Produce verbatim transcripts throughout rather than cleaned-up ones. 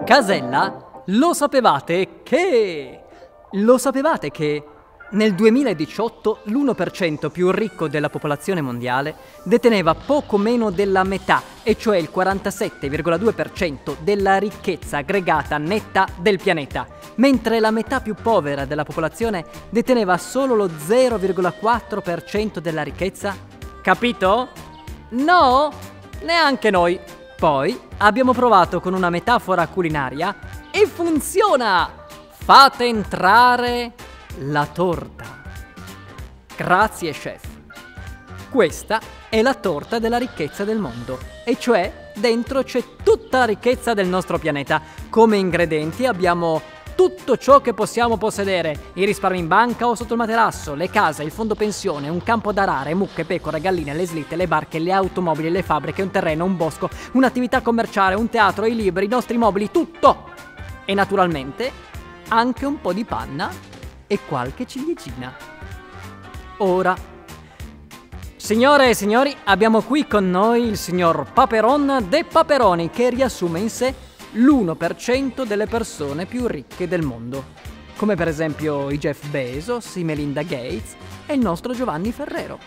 Casella, lo sapevate che... Lo sapevate che nel duemiladiciotto l'uno per cento più ricco della popolazione mondiale deteneva poco meno della metà, e cioè il quarantasette virgola due per cento della ricchezza aggregata netta del pianeta, mentre la metà più povera della popolazione deteneva solo lo zero virgola quattro per cento della ricchezza? Capito? No? Neanche noi. Poi abbiamo provato con una metafora culinaria e funziona! Fate entrare la torta. Grazie, chef. Questa è la torta della ricchezza del mondo, e cioè dentro c'è tutta la ricchezza del nostro pianeta. Come ingredienti abbiamo tutto ciò che possiamo possedere: i risparmi in banca o sotto il materasso, le case, il fondo pensione, un campo da arare, mucche, pecore, galline, le slitte, le barche, le automobili, le fabbriche, un terreno, un bosco, un'attività commerciale, un teatro, i libri, i nostri mobili, tutto! E naturalmente anche un po' di panna e qualche ciliegina. Ora, signore e signori, abbiamo qui con noi il signor Paperon de Paperoni, che riassume in sé l'uno per cento delle persone più ricche del mondo, come per esempio i Jeff Bezos, i Melinda Gates e il nostro Giovanni Ferrero.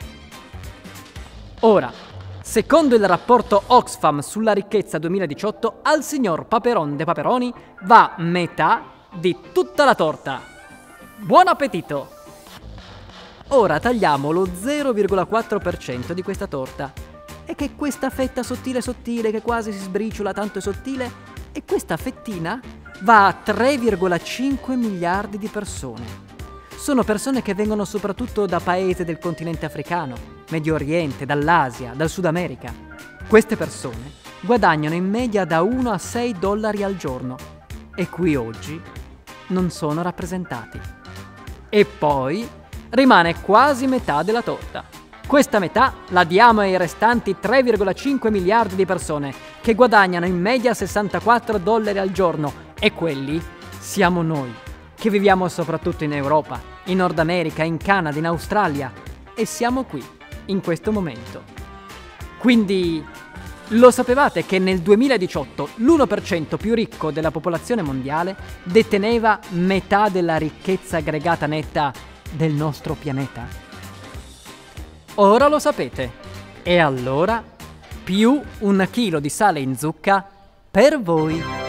Ora, secondo il rapporto Oxfam sulla ricchezza duemiladiciotto, al signor Paperon de Paperoni va metà di tutta la torta. Buon appetito! Ora tagliamo lo zero virgola quattro per cento di questa torta. E che questa fetta sottile sottile che quasi si sbriciola, tanto è sottile, e questa fettina va a tre virgola cinque miliardi di persone. Sono persone che vengono soprattutto da paesi del continente africano, Medio Oriente, dall'Asia, dal Sud America. Queste persone guadagnano in media da uno a sei dollari al giorno e qui oggi non sono rappresentati. E poi rimane quasi metà della torta. Questa metà la diamo ai restanti tre virgola cinque miliardi di persone che guadagnano in media sessantaquattro dollari al giorno, e quelli siamo noi, che viviamo soprattutto in Europa, in Nord America, in Canada, in Australia, e siamo qui, in questo momento. Quindi lo sapevate che nel duemiladiciotto l'uno per cento più ricco della popolazione mondiale deteneva metà della ricchezza aggregata netta del nostro pianeta? Ora lo sapete. E allora, più un chilo di sale in zucca per voi.